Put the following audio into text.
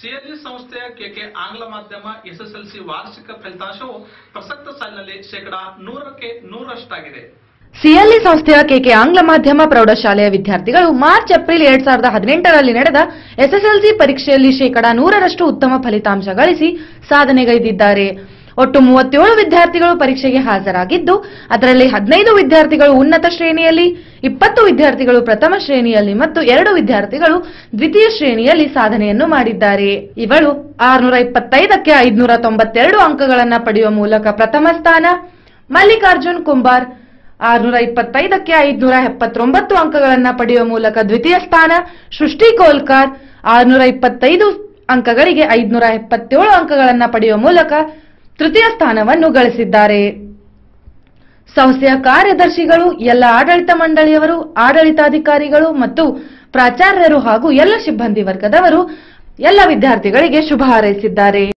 CLE ಸಂಸ್ಥೆಯ K K ಆಂಗ್ಲ ಮಾಧ್ಯಮ ಎಸ್ಎಸ್ಎಲ್ಸಿ ವಾರ್ಷಿಕ ಫಲಿತಾಂಶವು ಪ್ರಸಕ್ತ ಸಾಲಿನಲ್ಲಿ 100ಕ್ಕೆ 100ರಷ್ಟಾಗಿದೆ. ಸಿಎಲ್ಇ ಸಂಸ್ಥೆಯ ಕೆಕೆ ಆಂಗ್ಲ ಮಾಧ್ಯಮ ಪ್ರೌಢಶಾಲೆಯ ವಿದ್ಯಾರ್ಥಿಗಳು ಮಾರ್ಚ್-ಏಪ್ರಿಲ್ 2018ರಲ್ಲಿ ನಡೆದ ಎಸ್ಎಸ್ಎಲ್ಸಿ ಪರೀಕ್ಷೆಯಲ್ಲಿ 100ರಷ್ಟು ಉತ್ತಮ ಫಲಿತಾಂಶ ಗಳಿಸಿ ಸಾಧನೆಗೈದಿದ್ದಾರೆ. ಒಟ್ಟು 37 ವಿದ್ಯಾರ್ಥಿಗಳು ಪರೀಕ್ಷೆಗೆ ಹಾಜರಾಗಿದ್ದು, ಅದರಲ್ಲಿ 15 ವಿದ್ಯಾರ್ಥಿಗಳು ಉನ್ನತ ಶ್ರೇಣಿಯಲ್ಲಿ, 20 ವಿದ್ಯಾರ್ಥಿಗಳು ಪ್ರಥಮ ಶ್ರೇಣಿಯಲ್ಲಿ ಮತ್ತು 2 ವಿದ್ಯಾರ್ಥಿಗಳು ದ್ವಿತೀಯ ಶ್ರೇಣಿಯಲ್ಲಿ ಸಾಧನೆಯನ್ನು ಮಾಡಿದ್ದಾರೆ. ಇವರು 625ಕ್ಕೆ 592 ಅಂಕಗಳನ್ನು ಪಡೆಯುವ ಮೂಲಕ ಪ್ರಥಮ ಸ್ಥಾನ, ಮಲ್ಲಿಕಾರ್ಜುನ್ ಕುಂಬಾರ್ 625ಕ್ಕೆ 579 ಅಂಕಗಳನ್ನು ಪಡೆಯುವ ಮೂಲಕ ದ್ವಿತೀಯ ಸ್ಥಾನ, ಸೃಷ್ಟಿ ಕೋಲ್ಕಾರ್ 625 ಅಂಕಗಳಿಗೆ 577 ಅಂಕಗಳನ್ನು ಪಡೆಯುವ ಮೂಲಕ ತೃತೀಯ ಸ್ಥಾನವನ್ನು ಗಳಿಸಿದ್ದಾರೆ. ಸಂಸ್ಥೆಯ ಕಾರ್ಯದರ್ಶಿಗಳು, ಎಲ್ಲ ಆಡಳಿತ ಮಂಡಳಿಯವರು, ಆಡಳಿತಾಧಿಕಾರಿಗಳು ಮತ್ತು ಪ್ರಾಚಾರ್ಯರು ಹಾಗೂ ಎಲ್ಲ ಸಿಬ್ಬಂದಿ ವರ್ಗದವರು ಎಲ್ಲ ವಿದ್ಯಾರ್ಥಿಗಳಿಗೆ ಶುಭ ಹಾರೈಸಿದ್ದಾರೆ.